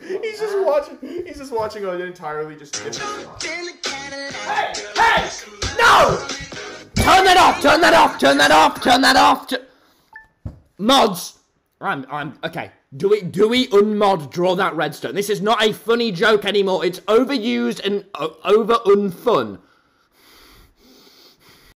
He's just watching an entirely just. Hey! No! Turn that off! Turn that off! Turn that off! Turn that off! Mods! I'm okay. Do we unmod draw that redstone? This is not a funny joke anymore. It's overused and over unfun.